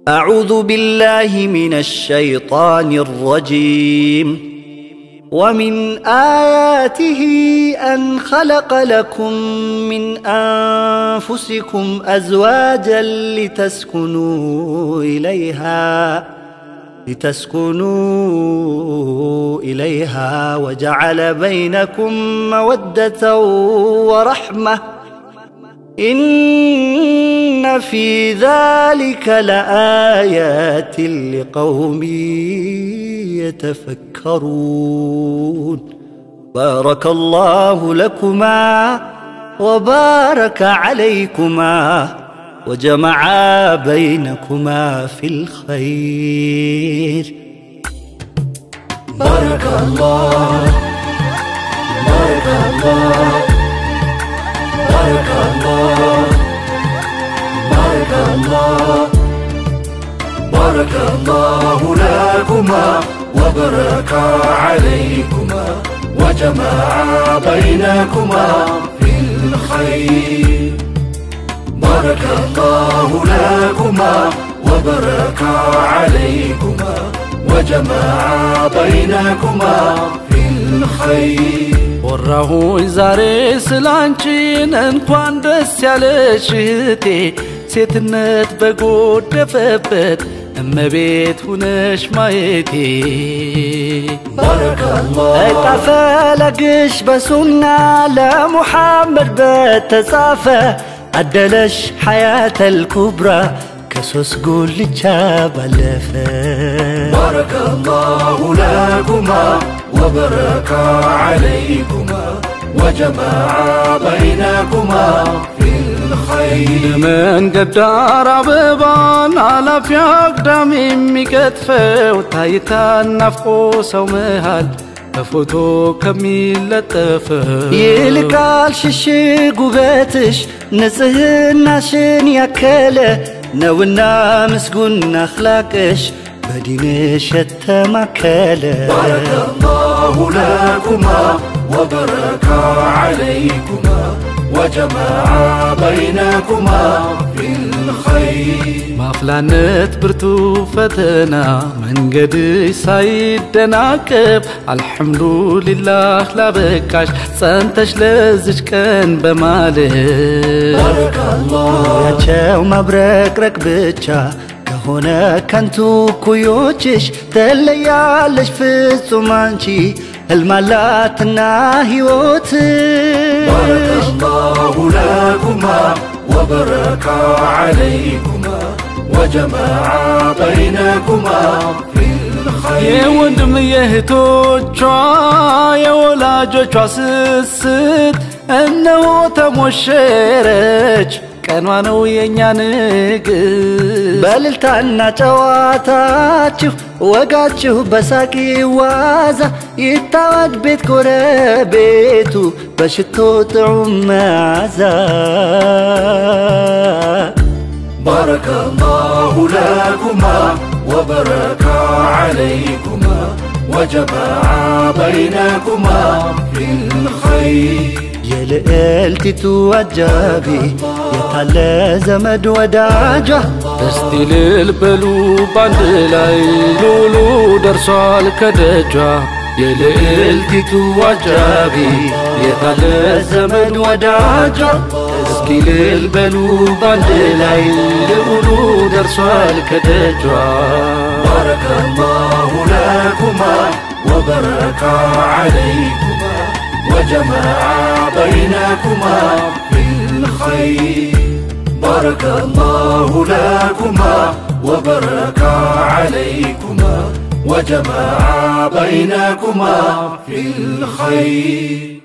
أعوذ بالله من الشيطان الرجيم. ومن آياته أن خلق لكم من أنفسكم أزواجا لتسكنوا إليها وجعل بينكم مودة ورحمة إن في ذلك لآيات لقوم يتفكرون. بارك الله لكما وبارك عليكما وجمع بينكما في الخير. بارك الله بارك الله بارك الله بارك الله بارك الله لكما وبارك عليكما وجمع بينكما في الخير. بارك الله لكما وبارك عليكما وجمع بينكما في الخير. ወራሁኝ ዛሬ ስላንቺን እንኳን ደስ ያለሽ እህቴ ሴትነት በጎደፈበት እመቤት ሁነሽ ማየቴ። ባረከላህ እጣፈለግሽ በሱና ለሙሐመድ በተጻፈ አደለሽ ሐያተል ኩብራ كسوس قول ባለፈ። بارك الله لكما وبارك عليكما وجمع بينكما في الخير. من قدار عببان على في أقدام مكتفة وتايتا نفقو سومهال بفوتو كميل لطفة يلقال ششي قوبتش نصهناشن يكله نونا مسقون أخلاقش بدينش التمكله. بارك الله لكما وبارك عليكما وجمع بينكما في الخير. مافلانت برتو فتنا من قد سايدناكب الحمد لله لا بكاش سنتش لزج كان بمالك. بارك الله يا تشاو مبرك ركبتشا كهونا كنتو كويوتش تليالش في السمانشي المالاتنا هيوتش. بارك الله لكما وبارك عليكما وجمع بينكما في الخير. يا وندم يهتوچا يا ولاجوچا سست انو تموشرج كانوا ነው የኛ ንግስ በልልታና ጨዋታችሁ ወጋችሁ በሳቂ ዋዛ ይታወድ ቤት ጎረቤቱ በሽቶ ጥዑም መዓዛ። بارك الله لكما وبارك عليكما وجمع بينكما في الخير. የልዕልቲቱ አጃቢ የታለ ዘመድ ወዳጇ እስቲ ልልበሉ ባንድ ላይ ሉሉ ደርሷል ከደጇ። የልዕልቲቱ አጃቢ የታለ ዘመድ ወዳጇ እስኪ ልልበሉ ባንድ ላይ ሉሉ ደርሷል ከደጇ። بارك الله لكما وبارك عليكما وجمع بينكما في الخير. بارك الله لكما وبارك عليكما وجمع بينكما في الخير.